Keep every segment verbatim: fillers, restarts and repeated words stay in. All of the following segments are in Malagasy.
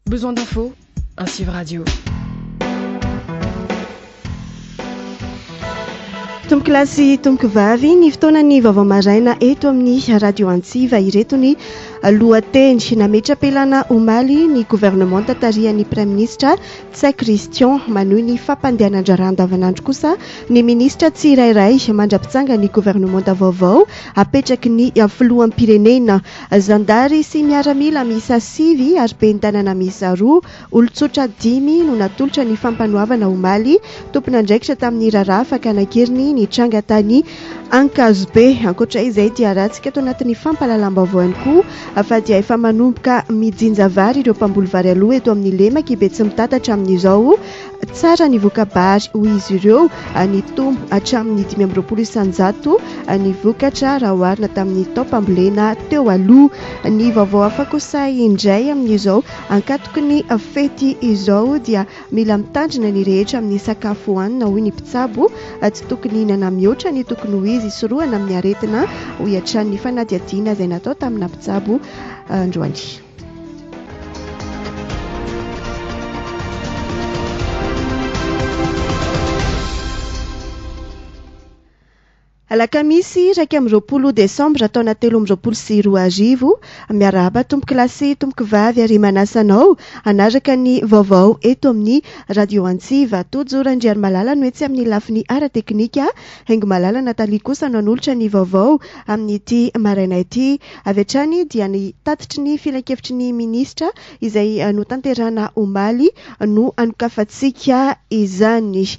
Besoin d'infos, un Civ Radio. Tomboky lasy tomboky vavy ny fotoanany vaovao maraina eto amin'ny radio Antsiva. Ireto ny lohateny: nametra-pelana omaly ny gouvernement tatarian'ny Prime Ministra Tsay Christian manohy ny fampandehanan-draharaha andavanandro. Kosa ny ministra tsirairay mandrapitsanga ny gouvernement vaovao apetraky ny filohan'ny pirenena. Zandary sy miaramila miisa sivy ary bentanana miisa roa, olon-tsotra dimy no natolotra ny fampanoavana omaly. Tompon'andraikitra tamin'ny raharaha fakanakiriny ny tranga tany Ankazobe. Ankoatra izay dia rahantsika ato anatin'ny fampalalam-baovao ihany koa afa dia efa manomboka mijinja vary ireo mpamboly vary aloha eto amin'ny lemaka ibe tsy mitatatra amin'izao. Tsara ny vokabary hoy izy ireo, ny tombo hatramin'ny dimy amby roapolo isanjato ny vokatra raha oharina tamin'ny taopambolena teo aloha. Ny vaovao hafa kosa indray amin'izao ankatoky ny fety izao dia mila mitandrina ny rehetra amin'ny sakafo hohanina hoy ny mpitsabo. Tsy tokony hinana mihoatra ny tokony ho izy soroana amin'ny aretina ho iatran'ny fanadiadiana izay natao tamina mpitsabo androany. Alakamisy raika amby roapolo desambra taona telo amby roapolo sy roa arivo. Miarahaba tomboky lasy tomboky vavy ary manasanao anaraka ny vaovao eto amin'ny radio Antsiva. Todzoran-driary malala no etsy amin'ny lafiny ara-teknika, haingo malala Nathalie kosa no anolotra ny vaovao amin'ity maraina ity. Avy hatrany dia ny tatitry ny filan-kevitry ny ministra izay no tanterana omaly no anokafantsika izany.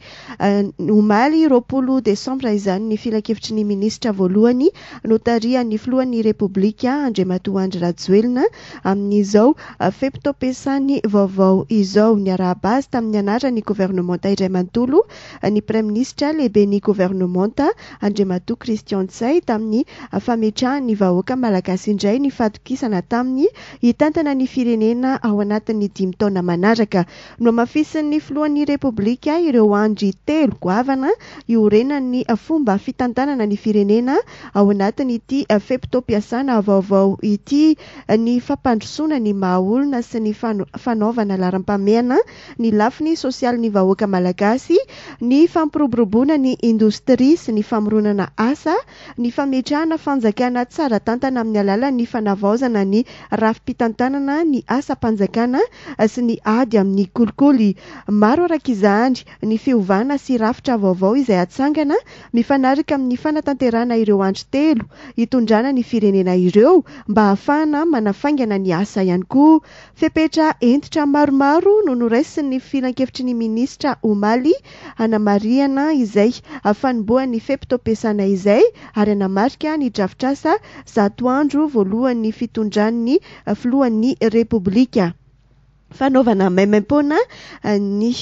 Omaly roapolo desambra izany ny filan-kevitry ny ministra voalohany notarian'ny filohan'ny Repoblika Andriamatoa Andry Rajoelina amin'izao feptom-piasan'ny vaovao izao. Ny araha-bazy tamin'ny anaran'ny gouvernementa iray manontolo ny Prime Ministra lehiben'ny gouvernementa Andriamatoa Christian Tsay tamin'ny fametrahan'ny vahoaka malagasy indray ny fatokisana taminy hitantana ny firenena ao anatin'ny dimy taona manaraka. No mafisin'ny filohan'ny Repoblika ireo andro telo goavana iorenan'ny fomba fitantana ny firenena ao anatin'ity feptom-piasana vaovao ity. Ny fampandrosoana ny mahaolona sy ny fanaovana laram-pameana ny lafiny sosialy ny vahoaka malagasy, ny fampiroboroboana ny indostria sy ny famoronana asa, ny fametrahana fanjakana tsara tantana amin'ny alalan'ny fanavaozana ny rafi-pitantanana ny asa-panjakana sy ny ady amin'ny kolikoly. Maro araka izany ny fiovana sy rafitra vaovao izay atsangana mifanaraka amin'ny fanatanterana ireo andro telo hitondrana ny firenena ireo mba hahafahana manafaingana ny asa ihany koa. Fepetra entitra maromaro no noraisin'ny filan-kevitry ny ministra omaly hanamariana izay fanombohan'ny feptom-piasana izay ary hanamarika ny drafitr'asa zato andro voalohan'ny fitondran'ny filohan'ny Repoblika. Fanaovana maimaim-poana ny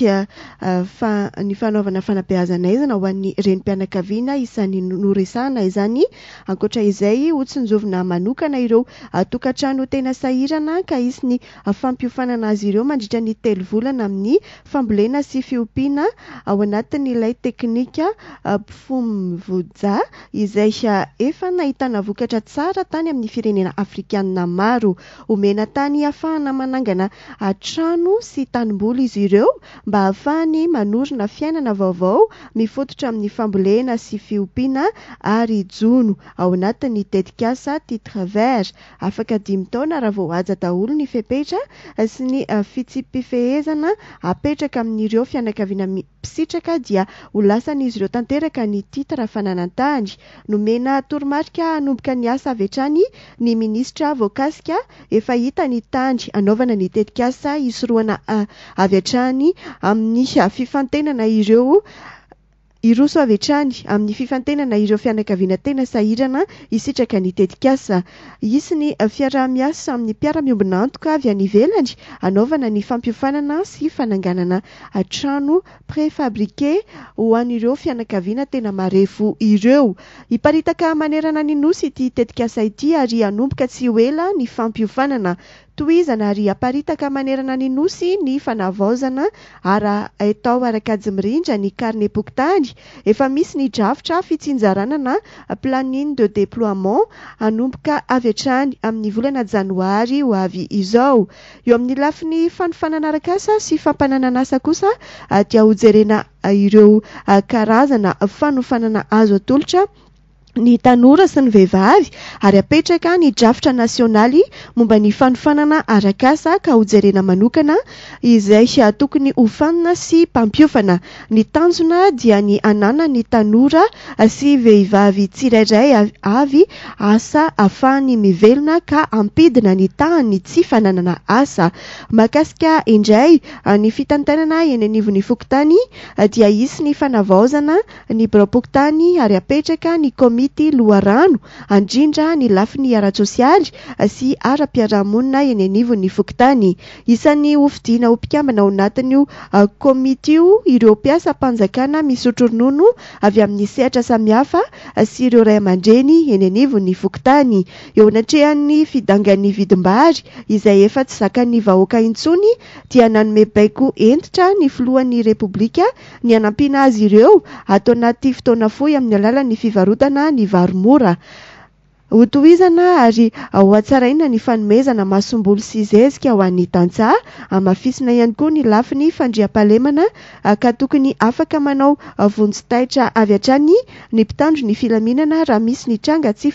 fa ny fanaovana fanabeazana izana ho an'ny renim-pianakaviana isan'ny noresahana izany. Ankoatra izay hotsinjovina manokana ireo tokantrano tena sahirana ka isy ny fampiofanana azy ireo mandritra ny telo volana amin'ny fambolena sy fiompiana ao anatin'ilay teknika mpifomovoja izay efa nahitana vokatra tsara tany amin'ny firenena afrikanina maro. Omena tany ahafahana manangana trano sy tanimboly izy ireo mba hahafahany manorina fiainana vaovao mifototra amin'ny fambolena sy fiompiana ary jono ao anatin'ny tetikasa titre vert. Afaka dimy taona raha vao aja daholo ny fepetra sy ny fitsipifehezana apetraka amin'ireo fianakaviana misitraka dia ho lasan'izy ireo tanteraka ny titra fananantany. Nomena toromarika hanomboka ny asa avy hatrany ny ministra voakasika efa hita ny tany anaovana ny tetikasa isoroana avy hatrany amin'ny fifantenana ireo iroso avy hatrany amin'ny fifantenana ireo fianakaviana tena sahirana isitraka ny tetikasa. Isy ny fiaraha-miasa amin'ny mpiara-miombina antoka avy any ivelany anaovana ny fampiofanana sy fananganana trano préfabriqué ho an'ireo fianakaviana tena marefo ireo. Hiparitaka manerana ny nosy ity tetikasa ity ary hanomboka tsy ho ela ny fampiofanana. toizana ary aparitaka manerana ny nosy ny fanavaozana ara atao arakajy-mirindra ny carnet pokotany. Efa misy ny drafitra fitsinjarana na planning de déploiement anomboka avy hatrany amin'ny volana janoary ho avy izao. Eo amin'ny lafiny fanofanana arakasa sy fampananana asa kosa dia hojerena ireo karazana fanofanana azo atolotra ny tanora sy ny vehivavy ary apetraka ny drafitra nasionaly momba ny fanofanana arakasa ka hojerena manokana izay tokony hofanina sy mpampiofana. Ny tanjona dia ny anana ny tanora sy vehivavy tsirairay avy asa ahafahany mivelona ka ampidina ny tahany tsy fananana asa. Makasika indray ny fitantanana eny anivon'ny fokontany dia isy ny fanavaozana ny biraopokotany ary apetraka ny komity loharano andrindra ny lafiny ara-tsosialy sy ara-piarahamonina eny anivon'ny fokontany. Isan'ny hofidiana ho mpikambana ao anatin'io komity io ireo mpiasa mpanjakana misotro ronono avy amin'ny sehatra samihafa sy ireo ray aman-dreny eny anivon'ny fokontany. Eo anatrehan'ny fidangan'ny vidim-bary izay efa tsy zakan'ny vahoaka intsony dia nanome baiko entitra ny filohan'ny repoblika ny anampiana azy ireo atao anaty fotoana fohy amin'ny alalan'ny fivarotana ny varomora. Hotohizana ary ho atsaraina ny fanomezana mahasom-boly sy zezika ho an'ny tantsaha. Amafisina ihany koa ny lafiny fandriam-pahalemana ka tokony afaka manao vonjy-taitra avy hatrany ny mpitandro ny filaminana raha misy ny tranga tsy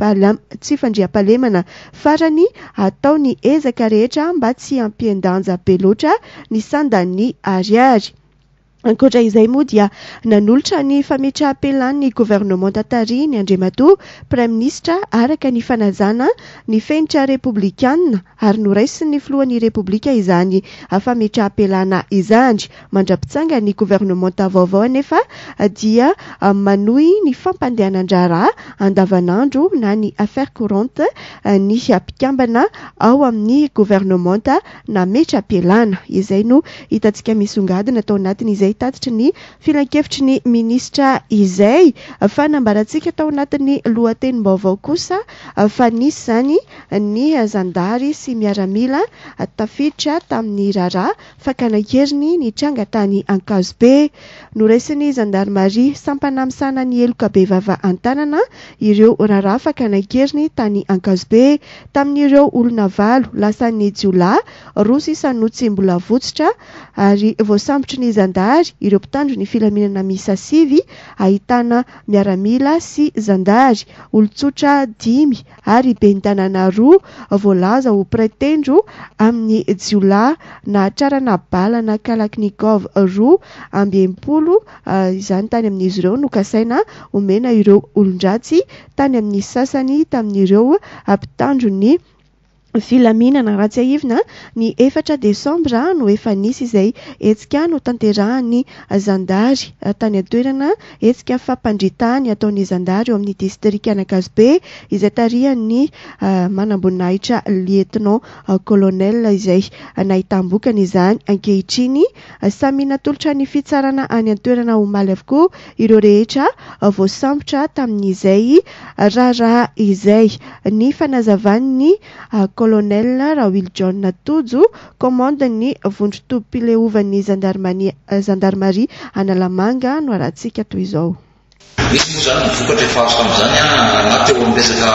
fandriam-pahalemana farany atao ny ezaka rehetra mba tsy ampiendanja be loatra ny sandan'ny ariary. Ankoatra izay moa dia nanolotra ny fametraha-pelan'ny gouvernement Tatary ny Andriamatoa Prime Ministra araka ny fanazana ny fenitra republikanina ary noraisiny ny filohan'ny republika izany fametraha-pelana izany. Mandrapitsanga ny gouvernement vaovao anefa dia manohy ny fampandehanan-draharaha andavanandro na ny affaire courante ny mpikambana ao amin'ny gouvernement nametra-pelana. Izay no hitantsika misongadina atao anatin'izay tatitra ny filan-kevitry ny ministra izay. Fanambarantsika tao anatin'ny lohatenim-baovao kosa fa nisy zany ny zandary sy miaramila tafiditra tamin'ny raharaha fakanakeriny ny tranga tany Ankazobe. Noraisiny zandarmaria sampanamsana ny eloka be vava antanana ireo raharaha fakanakeriny tany Ankazobe tamin'ireo olona valo lasan'ny jiolahy roa sisa notsy mbola votsitra ary voasambotry ny zandary ireo mpitandro ny filaminana misa sivy ahitana miaramila sy zandary. Olotsotra dimy ary bentanana roa voalaza ho pretendro amin'ny jiolahy na atrarana balana Kalaknikov roa ambiempolo izany tany amin'izy ireo no kasaina omena ireo olondratsy tany amin'ny sasany tamin'ireo mpitandro ny filaminana. Raha tsy ahivina ny efatra desambra no efa nisy izay etsika no tanterahan'ny zandary tany an-toerana etsika fampandritahany ataon'ny zandary eo amin'ny distrika Ankazobe izay tarihan'ny manamboninahitra lieutenant colonel izay nahitambokana izany. Ankehitriny samy natolotra ny fitsarana any an-toerana omaly avokoa ireo rehetra voasambotra tamin'izay raharaha izay. Ny fanazavan'ny colonel Rawil John Tojo commande ny vondrotom-pileovan'ny zandarmania zandarmarie Analamanga no arahantsika toy izao. Misy moa zany vokatra efa azo tamin'izany na teo amin'ny resaka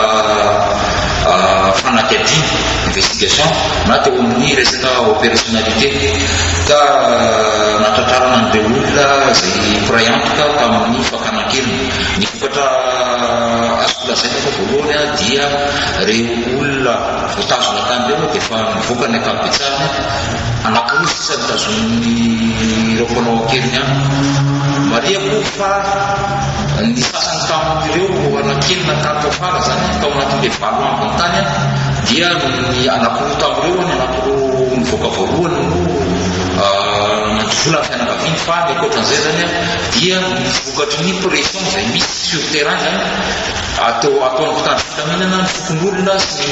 fanankadiana investigation na teo amin'ny resaka opérationnalité ka natantarana an'ireo olona izay prayantoka tamin'ny fakanakiriny. Ny vokatra azo lazaina fa voalohany dia reo olona voatazona tam'ireo dia efa nivoaka ny ankapitsariny anankiroa sisa nitazon'ny ireo mpanao ankiriny any. Maria koa fa ny sasany tamin'ireo anankirina tato fara zany tao anatin'ilay valo ambiny tany dia ny anankiroa tamin'ireo ny anankiroa nivoaka voalohany no nandovola fianakaviany fa ny ankoatran'izay zany dia nivokatry ny pression izay misy sur terrain zany atao ataon'ny mpitandro filaminana ny fokon'olona sy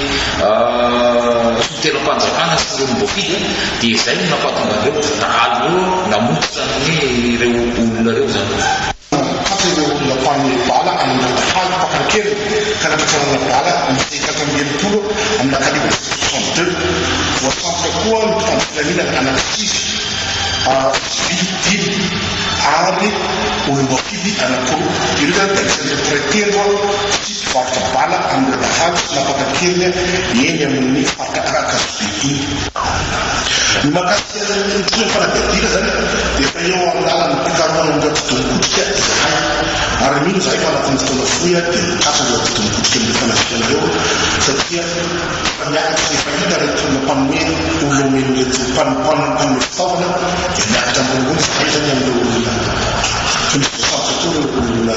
ny soteram-panjakana sy ny olom-boafidy dia izay no nampatonga ireo dahalo namototra ny ireo olona reo zany. Ireo olona mpany bala amin'ny haly mpakankely ka nampatsarana bala misy kakambieny polo amin'ny kalibre soixante deux voasampa koa ny fampilaminana anankisy vididimy ary olombakily anankoroa ireo zany da isan'ireo traitendro tsy faritra bala amin'ny lahady sy napaka kely eny amin'ny faritra Rakasobe iny. Ny makasika ny fanadihadina zany dia efa eo amin'ny lalany mpikaroana amin'ny tongokotrika izahay ary mino zahay fa anatin'ny fotoana fohy dia mikasana eo tongokotrika amin'ny fanafianareo satria miakatra efa hita reto mampanome olomeny reto mpanome fitaovana dia miakatra amboningony zahay zany amin'ireo olona finivosampotoa ireo olona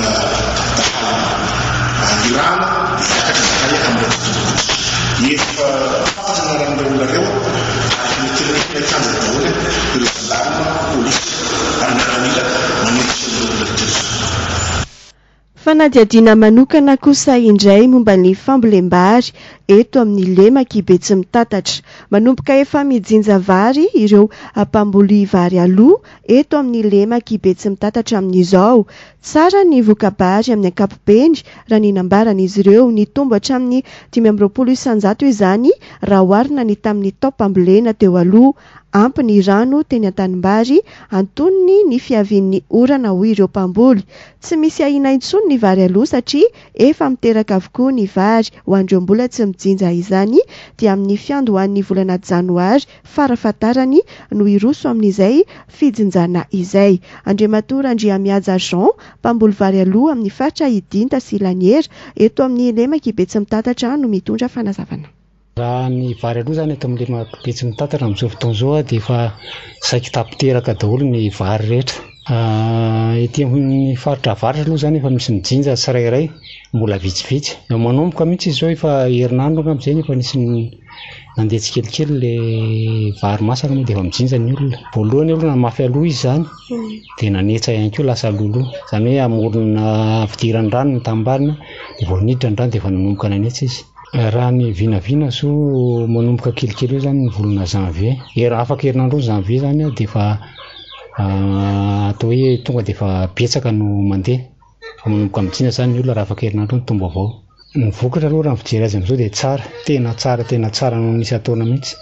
irana dia miakatra zahay amin'ireo tongokotrika efa fantatra naran'ireo olona reo ary mitelefona ikanja daholo ireo zalama polisy ary miaramila manendrika ireo olona reto. Fanadihadiana manokana kosa indray momba ny fambolem-bary eto amin'ny Lemaky Betsy Mitatatra. Manomboka efa mijinja vary ireo mpamboly vary aloha eto amin'ny Lemaky Betsy Mitatatra amin'izao. Tsara ny voka-bary amin'ny ankapobeny raha ny nambaran'izy ireo ny tombo hatramin'ny dimy amby roapolo isanjato izany raha oharina ny tamin'ny taopambolena teo aloha. Ampy ny rano teny an-tanimbary antonony ny fiavian'ny orana hoy ireo mpamboly. Tsy misy ahina intsony ny vary aloha satria efa miteraka avokoa ny vary ho andreo mbola tsy mijinja izany dia amin'ny fiandohan'ny volana janoary farafatarany no iroso amin'izay fijinjana izay. Andriamatora Andriamiaja Jean, mpamboly vary aloha amin'ny faritra Idinta sy Laniera eto amin'ny Lemaky Betsy Mitatatra no mitondra fanazavana. Raha ny vary aloha zany eto amin'ny Lemaky Betsy Mitatatra amin'izao fotoana izao dia efa saika tapiteraka daholo ny vary rehetra. Ety amin'ny faritra avaratra aloha zany efa misy mijinja tsirairay mbola vitsivitsy. Eo manomboka mihitsy izy izao efa herinandro amin'izay efa nisy nandeha tsikelikely le vary masaka moa dia efa mijinja ny olona. Voalohany olona mafy aloha izy zany dia nanetsa ihany koa lasa lolo. Zany hoe amorona fidiran'ny rano ny tambarina dia vao niditra ny rano dia efa nanomboka nanetsa izy. Raha ny vinavina so manomboka kelikely eo zany ny volana janvier. Era afaka herinandro janvier zany dia efa atao hoe tonga dia efa betsaka no mandeha. Fa manomboka mijinja zany ny olona raha afaka herinandro ny tombo avao. Ny vokatra aloha raha fijery azy amin'izao dia tsara, tena tsara, tena tsara no nisy ataona mihitsy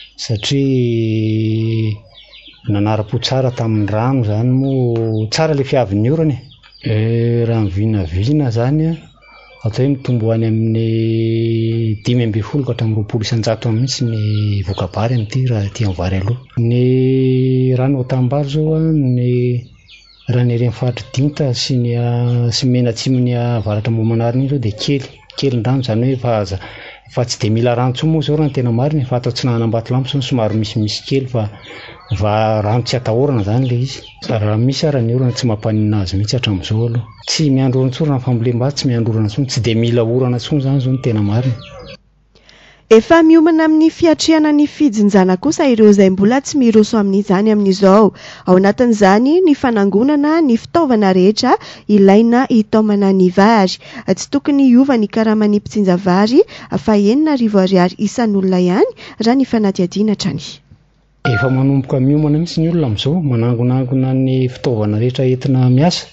satria nanara-po tsara tamin'ny rano zany moa tsara le fiavin'ny orana. Raha ny vinavina zany atao hoe mitombo any amin'ny dimy ambin'ny folo ka hatramin'ny roapolo isanjato mihitsy ny voka-bary amin'ity raha ety amin'ny vary aloha. Ny rano ao-tambary zao ny raha ny reny faritra Dinta sy ny sy mena atsimon'ny avaratra Momanarina zao dia kely kely ny rano zany hoe fa fa tsy dia mila rano intsony moa zao raha ny tena marina fa atao tsinahana Ambatolampy zao somary misimisy kely fa va rano tsy atahorana zany le izy. Raha misy ara ny orana tsy mampanina azy mihitsy hatramin'izao aloha. Tsy miandro orana intsony raha ny fambolem-bary tsy miandro orana intsony, tsy dia mila orana intsony zany zao ny tena marina. Efa miomana amin'ny fiatrehana ny fijinjana kosa ireo izay mbola tsy miroso amin'izany amin'izao. Ao anatin'izany ny fanangonana ny fitaovana rehetra ilaina hitaomana ny vary. Tsy tokony hiova ny karaman'ny mpitsinja vary fa enina arivo ariary isan'olona ihany raha ny fanadihadiana hatrany. Efa manomboka miomana mihitsy ny olona amin'izao manangonangona ny fitaovana rehetra entina miasa.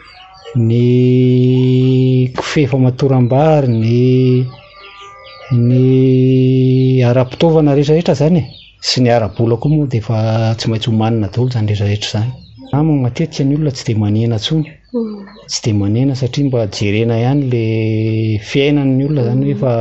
Ny kofehy famatoram-bary, ny ny ara-pitaovana rehetrarehetra zany sy ny ara-bola koa moa dia efa tsy maintsy homanina daholo zany rehetrarehetra zany. Amiko matetika ny olona tsy dia manena intsony, tsy dia manena satria mba jerena ihany le fiainan'ny olona zany hoe fa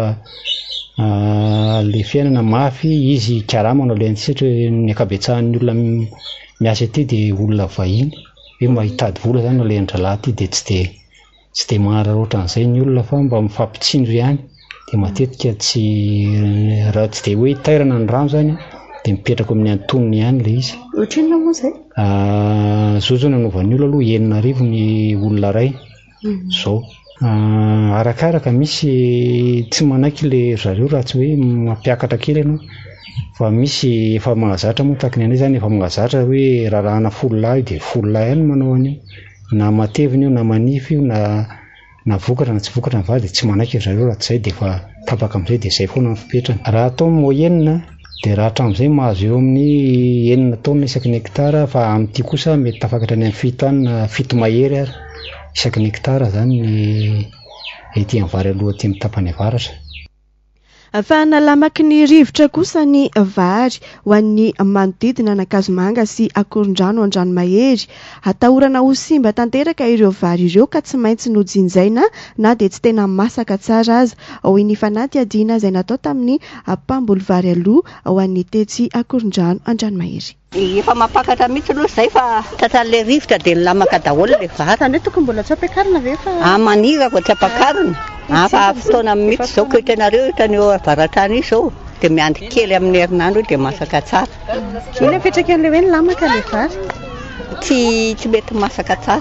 le fiainana mafy izy karama manao le antsetry ny akabetsahan'ny olona miasa ety dia olona vahiny hoe mahitady vola zany le andralahy ty dia tsy dia tsy dia mahararotra an'izay ny olona fa mba mifampitsinjo ihany. Dia matetika tsy raha tsy dia hoe tairana ny rano zany dia mipetraka amin'ny antonony ihany le izy. Ohatrinona moa izay? Zao zao nanovan'ny olona aloha enina arivo ny olona ray zao. Arakaraka misy tsy manaiky le zareo raha tsy hoe mampiakatra kely ianao fa misy efa mahazatra moa tahaka ny anay zany efa mahazatra hoe rarahana folo lahy dia folo lahy ihany manao an'io na matevina io na manify io na na vokatra na tsy vokatra ny vary dia tsy manaiky zareo raha tsy izay dia efa tapaka amin'izay dia izay foana ny fipetrany. Raha atao moyenne dia raha hatramin'izay mahazo eo amin'ny enina taona isaky ny hektara fa amin'ity kosa mety tafakatra any amin'ny fito any na fito mahery ary isaky ny hektara zany ny ety amin'ny vary aloha ety amin'ny tapany avaratra. fa nalamaky ny rivotra kosa ny vary ho an'ny manodidina anakazomanga sy akoron-drano an-dranomahery. Atahorana ho simba tanteraka ireo vary ireo ka tsy maintsy nojinjaina na dia tsy tena masaka tsara aza. Ao ny fanaty adiana izay natao tamin'ny mpamboly vary aloha ho an'ny tetsy akoron-drano an-dranomahery. Efa mapakatra mihitsy aloha izay fa tratran'ilay rivotra dia nilamaka daholo ilay vary. Tany hoe tokony mbola tsy ampiakarina ve fa? Ah, manirako tsy ampiakarina. Afa fotoana mihitsy izao ko hitanareo hitaneo avaratrany izao dia miandry kely amin'ny herinandro dia masaka tsara. Ina fitraka an'ilay hoe nilamaka ilay vary? Tsy tsy mety masaka tsara.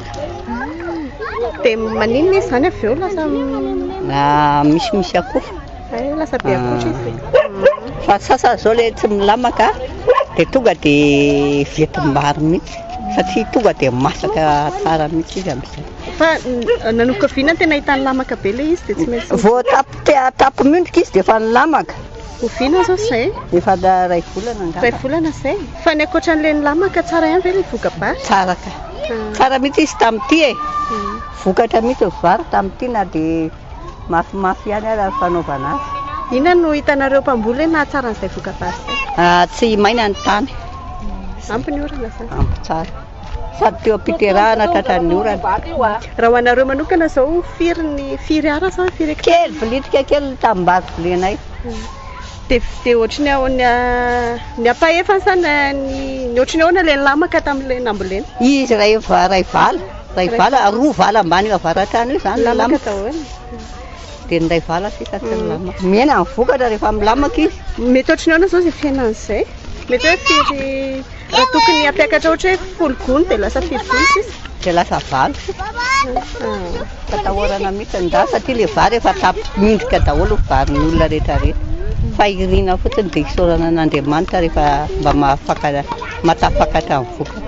Dia maninona izy izany avy eo lasa na misimisy akoho. Lasa be akoho izy. Fa sasa zao ilay tsy milamaka dia tonga dia vetim-bary mihitsy satria tonga dia masaka tsara mihitsy izy amin'izay. Fa nanomboka viana tena hitany lamaka be ilay izy dia tsy maintsy vao tapy tapy mendrika izy dia efa nilamaka. ho viana zao izay efa da ray volana angamba. Ray volana izay fa ny ankoatran'ilay nilamaka tsara ihany ve ilay voka-bary? Tsara ka. Tsara mihitsy izy tamin'ity e. Vokatra mihitsy vary tamin'ity na dia mafimafy ihany ary fanaovana azy. Inona no hitanareo mpamboly hoe nahatsara an'izay voka-bary izay? Ah, tsy maina ny tany. Ampy ny orana izany? Ampy tsara. Sady teo am-piterahana tratran'ny orana. Raha ho anareo manokana izao firy ny firy ara sa firy kely bilitika kely tambary vilenay. Dia dia ohatrany ao ny ny ampahefa sa ny ny ohatrany ahoana ilay nilamaka tamin'ilay nambolena? Izy ray va- ray vala. Ray vala roa vala ambany avaratrany io izany nilamaka daholo. Dia ny ray vala sisa tsy nilamaka. Mena ny vokatra rehefa milamaka izy. Mety ohatrany ahoana izao izay fiainan'izay? Mety hoe firy raha tokony ampiakatra ohatra hoe folo gony dia lasa firy gony sisa? Dia lasa valo. Fatahorana mihitsy ny dra satria ilay vary efa tapy mindrika daholo varin'ny olona rehetra rehetra. Fa irina fotsiny dia isaorana an'Andriamanitra rehefa mba mahafaka matapakatra ny vokatra.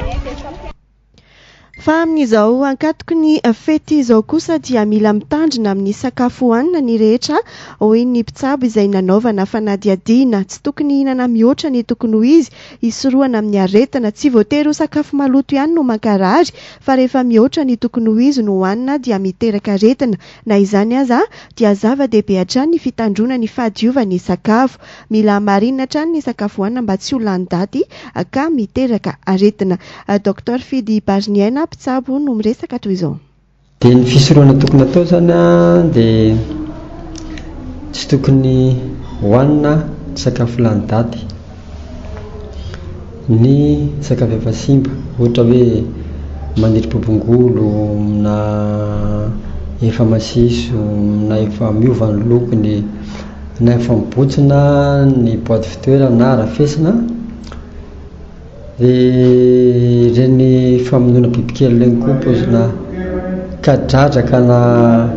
Fa amin'izao ankatoko ny fety izao kosa dia mila mitandrina amin'ny sakafo hohanina ny rehetra hoy ny mpitsabo izay nanaovana fanadihadiana. Tsy tokony hihinana mihoatra ny tokony ho izy hisorohana amin'ny aretina. Tsy voatery ho sakafo maloto ihany no mankarary fa rehefa mihoatra ny tokony ho izy no hohanina dia miteraka aretina. Na izany aza dia zava-dehibe hatrany ny fitandrona ny fahadiovan'ny sakafo. Mila marinina hatrany ny sakafo hohanina mba tsy ho lany daty ka miteraka aretina. Docteur Fidy Barniaina mpitsabo no miresaka toy izao. Dia ny fisorohana tokony atao zany a dia tsy tokony hohanina sakafo lany daty. Ny sakafo efa simba ohatra hoe maniry bobongolo na efa masiso na efa miova ny lokony na efa mibotsina ny boîte fitoerana na arafesina. Dia ireny famonoana bibikely ireny koa pozina kadradraka na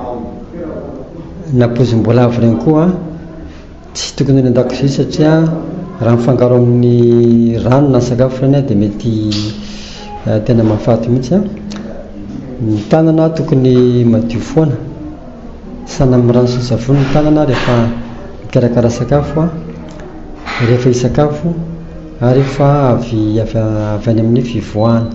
na pozim-boalavo ireny koa tsy tokony ny an-dakozia satria raha mifangaro amin'ny rano na sakafo ireny dia mety tena mahafaty mihitsy a. Ny tanana tokony madio foana, sana amin'ny rano sy ny savony ny tanana rehefa mikarakara sakafo a, rehefa hisakafo ary efa avy avy any amin'ny fivoahana.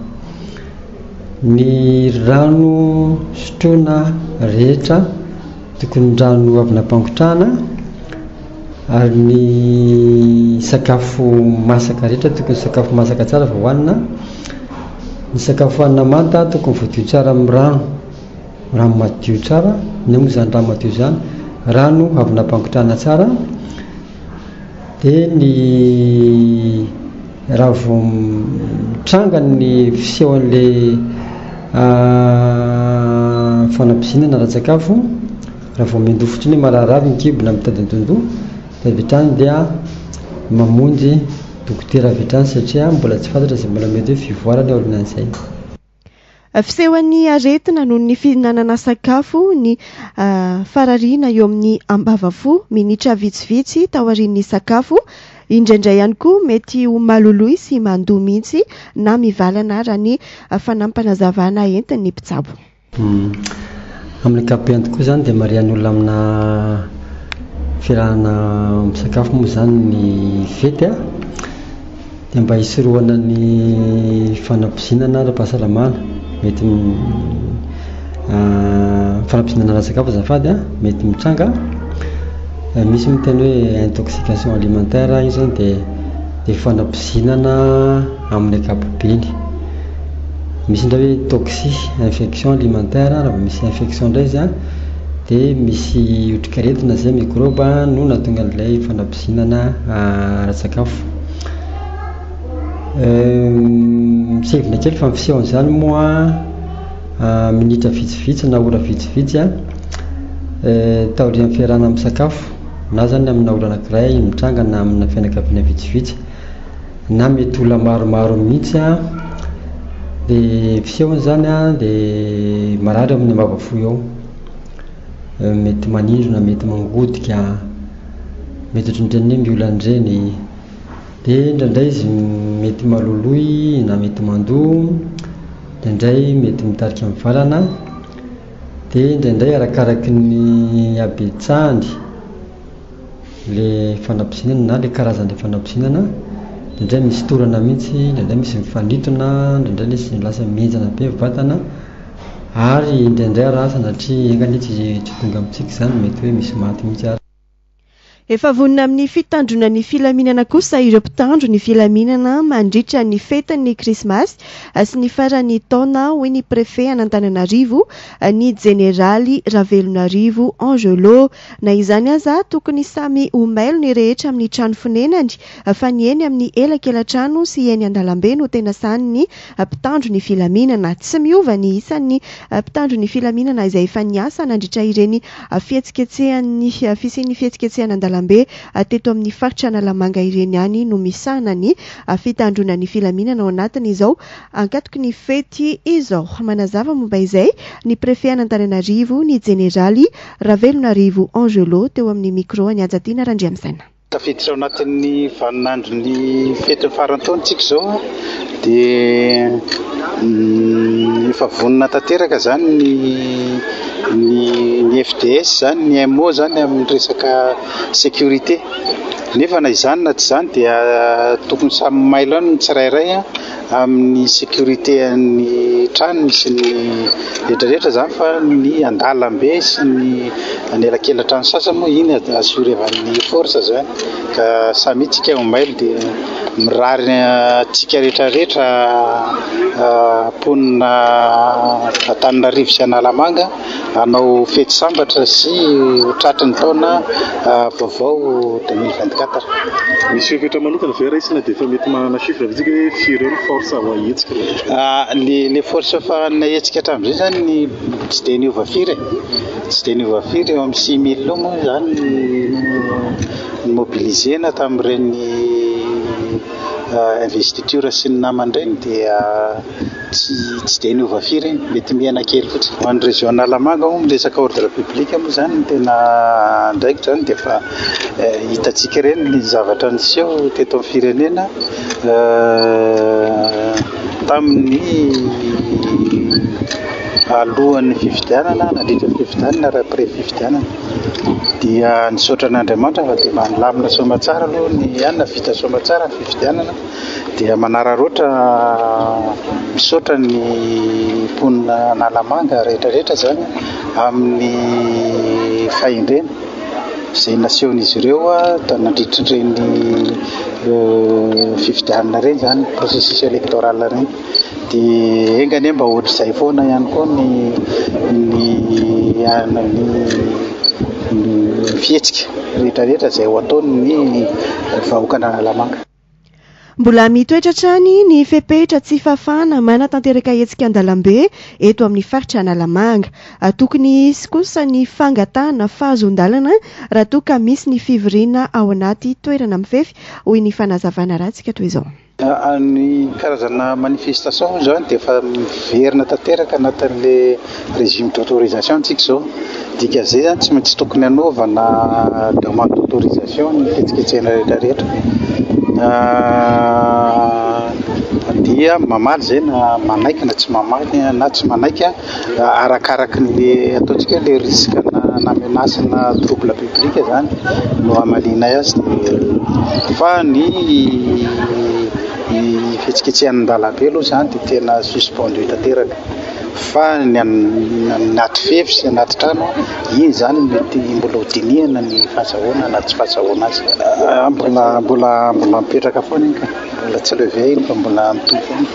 Ny rano sotroina rehetra tokony rano avy nampangotrahana ary ny sakafo masaka rehetra tokony sakafo masaka tsara vao hohanina. Ny sakafo hohanina manta tokony voadio tsara amin'ny rano, rano madio tsara. Ny moa izany rano madio izany rano avy nampangotrahana tsara. Dia ny raha vao mitranga ny fisehoan'ilay fanampizinana raha-tsakafo, raha vao mendoa fotsiny mararavy ny kibona mitadin-tondoha dia avy hatrany dia mamonjy dokotera avy hatrany satria mbola tsy fantatra izay mbola mety hoe fivoarana ao aorianan'izay. Fisehoan'ny aretina noho ny fihinanana sakafo ny farariana eo amin'ny ambavafo minitra vitsivitsy taorian'ny sakafo. Indraindray ihany koa mety ho maloloy sy mandoa mihitsy na mivalana raha ny fanampanazavana entin'ny mpitsabo. Amin'ny ankapobeny tokoa izany dia marian'ny olona amina fiarahana misakafo moa izany ny fety a, dia mba hisorohana ny fanampizinana ara-pahasalamana. Mety fanampizinana raha-tsakafo azafady a, mety mitranga misy miteny hoe intoxication alimentaire io zany dia dia fanampizinana amin'ny ankapobeny. Misy ndray hoe toxi infection alimentaire, raha misy infection ndray izy a dia misy otrikaretina zay microbe no nahatonga an'ilay fanampizinana ara-tsakafo. Misevina kely fa fisehoan'izany moa minitra vitsivitsy na ora vitsivitsy a taorian'ny fiarahana amin'ny sakafo na zany amina ora anankiray mitrangana amina fianakaviana vitsivitsy na mety olona maromaro mihitsy a dia fisehoany zany a dia marary amin'ny mavafo eo, mety manindrona, mety mangodika, mety ohatran'ireny miolan'ireny, dia indraindray izy mety maloloy na mety mandoa, indraindray mety mitarika mivalana, dia indraindray arakaraky ny habetsahany le fanampizinana na le karazan'le fanampizinana, indraindray misy torana mihitsy, indraindray misy mifanitona, indraindray misy lasa mihenjana be vatana, ary indraindray rasana satria engany tsy tsy tonga amintsika izany, mety hoe misy maty mihitsy ary. Efa vonona amin'ny fitandrona ny filaminana kosa ireo mpitandro ny filaminana mandritra ny fetin'ny krismasy sy ny faran'ny taona hoy ny prefet an'Antananarivo ny jeneraly Ravelonarivo Angelo. Na izany aza tokony samy omailo ny rehetra amin'ny trano fonenany fa ny eny amin'ny elakelan-trano sy eny an-dalambe no tena san'ny mpitandro ny filaminana. Tsy miova ny isan'ny mpitandro ny filaminana izay efa niasa nandritra ireny fietsiketsehan'ny fisian'ny fietsiketsehana an-dalambe teto amin'ny faritra Analamanga ireny ihany no misahana ny fitandrona ny filaminana ao anatiny izao ankatoky ny fety izao. Manazava momba izay ny prefet an'Antananarivo ny jeneraly Ravelonarivo Angelo teo amin'ny micro ny Ajatiana Randriamisaina. Tafiditra ao anatin'ny vaninandro ny fety farantaontsika izao dia efa vonona tanteraka zany ny ny F D S zany, ny M O zany amin'ny resaka sécurité. Nefa na izany na tsy izany dia tokony samy mailo ny tsirairay amin'ny sécurité ny trano sy ny rehetrarehetra zany, fa ny an-dalambe sy ny anelakelan-trano sasany moa iny assurevan'ny force zany, ka samy tsika mailo dia mirary atsika rehetrarehetra ponina Antananarivo sy Analamanga hanao fety sambatra sy tratran'ny taona vaovao deux mille vingt-quatre. Misy fepetra manokana ve raisina dia efa mety manana chiffre vitsika hoe firy eo force ho ahetsika? Le le force fa nahetsika hatramin'izay zany ny tsy dia niova firy tsy dia niova firy eo amin'ny six mille eo moa zany ny mobilisena tamin'ireny investiture sy ny namandreny dia tsy tsy dia niova firy, mety miaina kely fotsiny. Ho an'ny région Analamanga moa miresaka ordre public moa zany tena ndraikitra zany dia efa hitantsika ireny ny zavatra niseho teto amin'ny firenena tamin'ny alohan'ny fifidianana, nandritra ny fifidianana raha après fifidianana dia nisaotra an'Andriamanitra fa dia mahalamina soamatsara aloha ny anona vita soamatsara ny fifidianana, dia manararoatra misaotra ny mponina Analamanga rehetrarehetra zany amin'ny fahendrena izay nasehon'izy ireo a nandritra ireny fifidianana ireny zany, processus électoral ireny. Dia engany mba ohatr'izay foana ihany koa ny ny ny fihetsika rehetrarehetra izay ho ataon'ny vahoakana Analamanga. Mbola mitoetra trany ny fepetra tsy fafana manatanteraka hetsika an-dalambe eto amin'ny faritra Analamanga. Tokony isy kosa ny fangatana fahazon-dalana raha toa ka misy ny fivoriana ao anaty toerana mifefy hoy ny fanazavana ratsika toy izao. Ny karazana manifestation zany dia efa miverina tanteraka anatin'le régime d'autorisation tsika izao. Dika izay zany tsy maintsy tokony hanaovana demande d'autorisation ny fietsiketsehana rehetrarehetra. Dia mamaly zay na manaiky na tsy mamaly na tsy manaiky arakaraky ny ataontsika le risque na menace na trouble public zany no hamalina azy. Fa ny ny fietsiketsehana an-dalambe aloha zany dia tena suspendu tanteraka fa ny anaty fefy sy anaty trano iny zany mety mbola hodinihana ny fahazahoana anaty tsy fahazahoana azy mbola mbola mbola mipetraka foana iny ka mbola tsy leve iny fa mbola mitombo foana.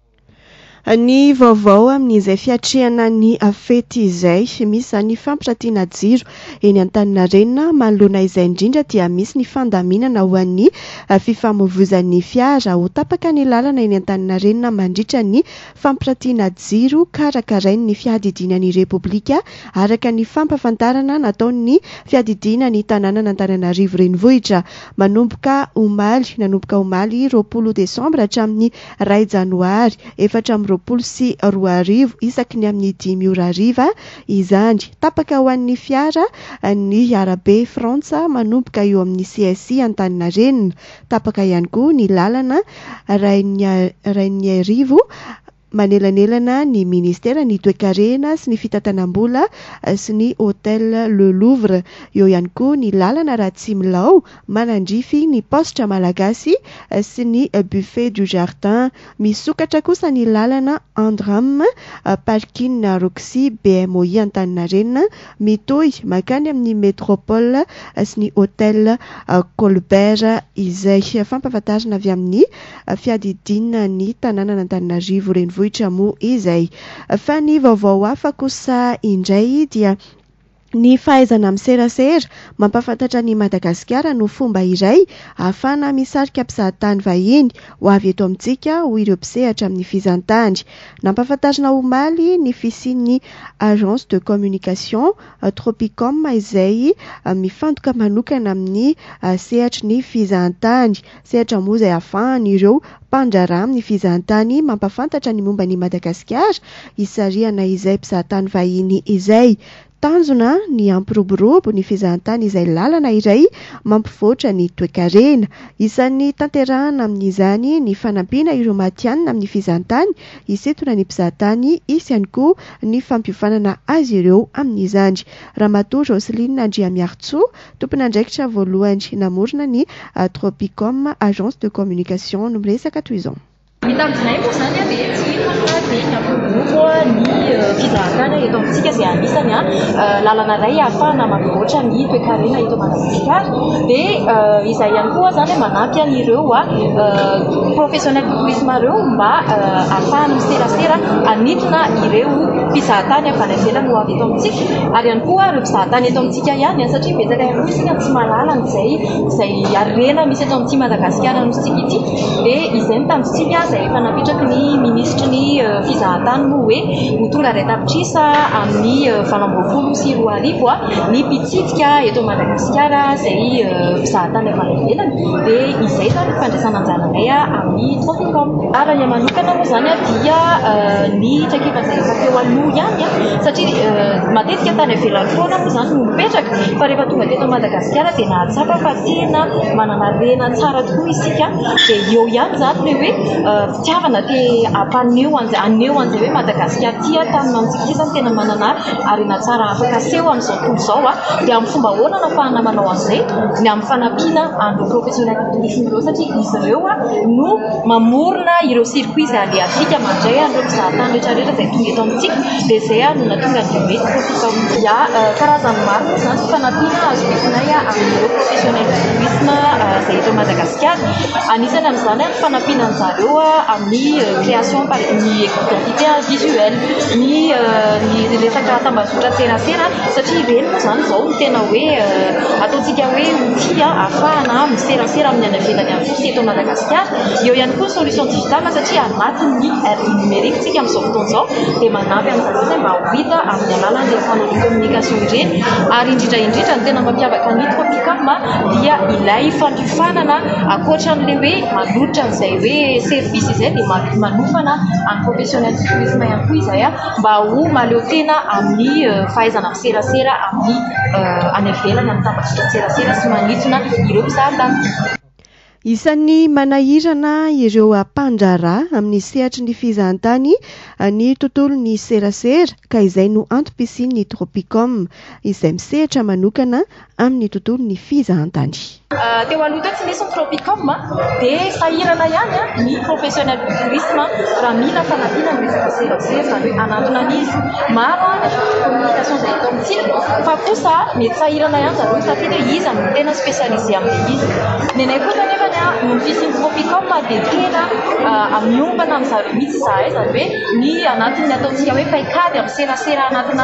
Ny vaovao amin'izay fiatrehana ny fety izay misy zany fampirantiana jiro eny Antaninarenina manoloana izay indrindra dia misy ny fandaminana ho an'ny fifamoivoizan'ny fiara ho tapaka ny lalana eny Antaninarenina mandritra ny fampirantiana jiro karakarain'ny fiadidinan'ny Repoblika araka ny fampafantarana nataon'ny fiadidinan'ny tanàna Antananarivo renivohitra manomboka omaly nanomboka omaly roapolo desambra hatramin'ny iray janoary efatra amby roapolo sy roa arivo isaky ny amin'ny dimy ora hariva izany tapaka ho an'ny fiara ny arabe Frantsa manomboka eo amin'ny C S I Antaninarenina tapaka ihany koa ny lalana Rainierivo manelanelana ny ministera ny toekarena sy ny fitantanam-bola sy ny hôtel Le Louvre eo ihany koa ny lalana Ratsimilao manandrify ny postra malagasy sy ny buffet du jardin misokatra kosa ny lalana Andram parking Roxy B M O I Antaninarenina mitohy makany amin'ny métropole sy ny hôtel Colbert izay fampafantarana avy amin'ny fiadidinan'ny tanàna Antananarivo renivohitra mo izay fa ny vaovao hafa kosa indray dia ny fahaizana miserasera mampafantatra ny Madagasikara no fomba iray ahafana misarika mpizahatany vahiny ho avy eto amintsika ho ireo mpisehatra amin'ny fizantany. Nampafantarina omaly ny fisian'ny agence de communication Tropicom izay mifantoka manokana amin'ny sehatry ny fizantany sehatra moa izay ahafahany ireo mpandrarà amin'ny fizantany mampafantatra ny momba ny Madagasikara isariana izay mpizahatany vahiny izay. Tanjona ny ampiroborobo ny fizahantany izay lalana iray mampivoatra ny toekarena isan'ny tanterahana amin'izany ny fanampiana ireo matianina amin'ny fizahantany isetona ny mpizahatany isy ihany koa ny fampiofanana azy ireo amin'izany. Ramatoa Joseline Andriamiartsoa tompona andraikitra voalohany namorona ny Tropicom agence de communication no miresaka toy izao. Mitanjonay moa zany a dia tsy mahafady ny ampiroborobo ny fizahantany eto amintsika izay anisany a lalana iray ahafahana mampivoatra ny toekarena eto Madagasikara dia izay ihany koa zany manampy an'ireo a professionnel de tourisme ireo mba ahafahana miserasera anintona ireo fizahantany avy any ivelany ho avy eto amintsika ary ihany koa ireo fizahantany eto amintsika ihany satria betsaka ihany koa isika tsy mahalala izay izay harena misy eto amintsika Madagasikara nositsika ity dia izay ny tanjontsika izay efa napitraky ny ministry ny fizahantany moa hoe ho tonga iray tapitrisa amin'ny valo amby roapolo sy roa arivo a ny mpitsidika eto Madagasikara izay fizahantany avy any ivelany dia izay zany fandraisana anjaranay amin'ny Tropicom. Ary ny manokana moa zany dia ny traikefa izay efa teo aloha ihany a satria matetika tany ivelany foana moa zany no mipetraka fa rehefa tonga teto Madagasikara dia nahatsapa fa tena manana rena tsara tokoa isika dia eo ihany zany le hoe fitiavana te ampaneho aneo an'izay hoe Madagasikara tia tany mantsika zany tena manana arena tsara afaka aseho amin'izao tontolo izao a dia amin'ny fomba ahoana no ahafahana manao an'izay ny amin'ny fanampiana an'ireo professionnel de tourisme ireo satria izy ireo a no mamorona ireo circuit izay alehantsika mandray an'ireo mpizahatany rehetrarehetra izay tonga eto amintsika dia izay a no natonga ny hoe Tropicom dia karazany maro moa zany fanampiana azo entinay amin'ireo professionnel de tourisme izay eto Madagasikara anisany amin'izany ny fanampiana an'zareo amin'ny création par ny identité visuelle ny ny resaka tambazotra serasera satria ireny moa zany izao no tena hoe ataontsika hoe outil ahafahana miserasera amin'ny any ivelany amin'ny fosy eto Madagasikara. Eo ihany koa solution digitale satria anatin'ny ère numérique tsika amin'izao fotoana izao dia manampy amin'izareo zay mba ho hita amin'ny alalan'ilay afanao communication ireny ary indrindra indrindra ny tena mampiavaka ny Tropicom dia ilay fampiofanana ankoatran'ilay hoe manolotra an'izay hoe service izay dia manofana amin'ny professionnel de tourisme ihany koa izay mba ho maleo tena amin'ny fahaizana miserasera amin'ny any ivelany amin'ny tambazotra serasera sy manintona ireo mpizahatany. Isan'ny manahirana ireo mpandraharaha amin'ny sehatry ny fizahan-tany ny tontolo ny serasera ka izay no antom-pisian'ny Tropicom izay misehatra manokana amin'ny tontolo ny fizahan-tany. Teo aloha teo tsy nisy ny Tropicom dia sahirana ihany ny professionnel du tourisme raha mila fanampiana ny resaka serasera zany hoe anatona an'izy maro communication izay atao amintsika fa kosa mety sahirana ihany zareo satria dia izy amin'ny tena spécialisé amin'ny izy. Nenay kosa nefa ny fisian'ny Tropicom dia tena amiombana amin'ny zareo mihitsy izahay zany hoe ny anatin'ny ataontsika hoe paikady amin'ny serasera anatina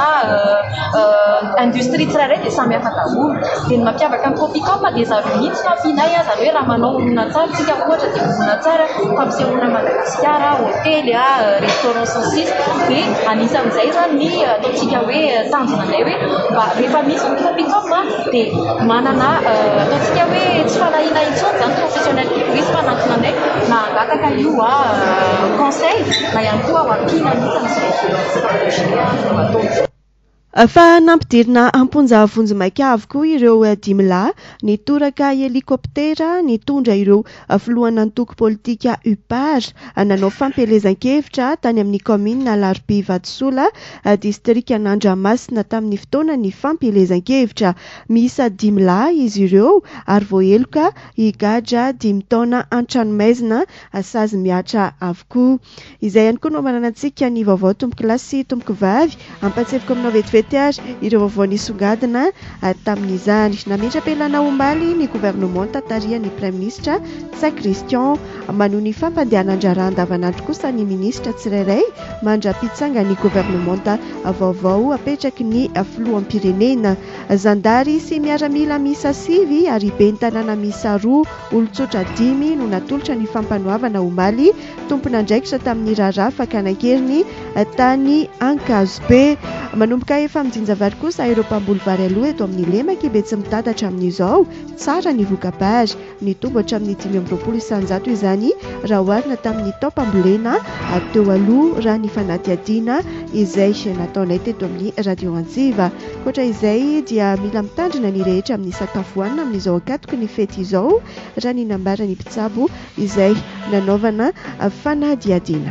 industrie tsirairay dia samy hafa daholo. Dia ny mampiavaka ny Tropicom dia zareo mihitsy mampianay zany hoe raha manao horonan-tsary tsika ohatra dia horonan-tsara fampisehoana Madagasikara, hôtely, restaurant sans sisa dia anisan'izay zany ny ataontsika hoe tanjonanay hoe mba rehefa misy ny Tropicom dia manana ataontsika hoe tsy falahiana intsony zany professionnel du tourisme anantinanay na angataka io conseil na ihany koa ho ampiana mihitsy amin'izay fa nampidirina amponja vonjy-maika avokoa ireo dimla ny toraka helikoptera nitondra ireo filohana antoko politika U P A R nanao fampelezan-kevitra tany amin'ny commune Larby Vatosola district Andramasina tamin'ny fotoanany fampelezan-kevitra. Miisa dimla izy ireo ary voaheloka higadra dimy taona an-tranomaizina sazy miatra avokoa. Izay ihany koa no mananantsika ny vaovao tomboky lasy tomboky vavy ampatsefiko aminao vetivety ireo vaovao nisongadina tamin'izany. Nametra-pelana omaly ny gouvernement tatarian'ny Prime Ministre Sa Christian manohy ny fampandehanan-draharaha andavanandro kosa ny ministra tsirairay mandra-pitsanga ny gouvernement vaovao apetraky ny filoham-pirenena. Zandary sy miaramila misa sivy ary ben'ny tanàna misa roa olon-tsotra dimy no natolotra ny fampanohavana omaly tompon'andraikitra tamin'ny raharaha fakanakeriny tany Ankazobe. Manomboka efa mijinjavary kosa aeropamboly vary aloha eto amin'ny lemaka be tsy mitadatra amin'izao tsara ny vokabary nitombo hatramin'ny dimy amby roapolo isanjato izany raha oharina tamin'ny taopambolena teo aloha raha ny fanadihadiana izay nataonay teto amin'ny radio Antsiva. Koatra izay dia mila mitandrina ny rehetra amin'ny sakafo hohanina amin'izao akatoko ny fety izao raha ny nambarany mpitsabo izay nanaovana fanadihadiana.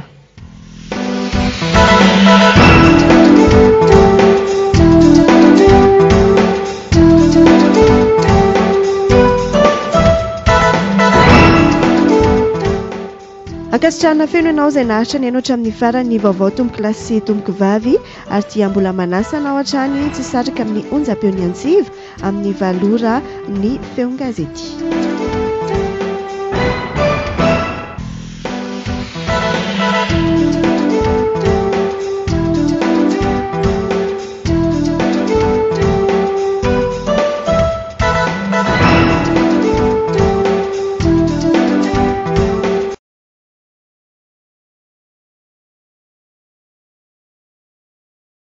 Akasitrahana feno ianao izay naharitra ny hainoatra amin'ny farany vaovao tomboky lasy tomboky vavy ary dia mbola manasa anao hatrany tsy satraka amin'ny onjam-peo ny Antsiva amin'ny valora ny feon-gazety.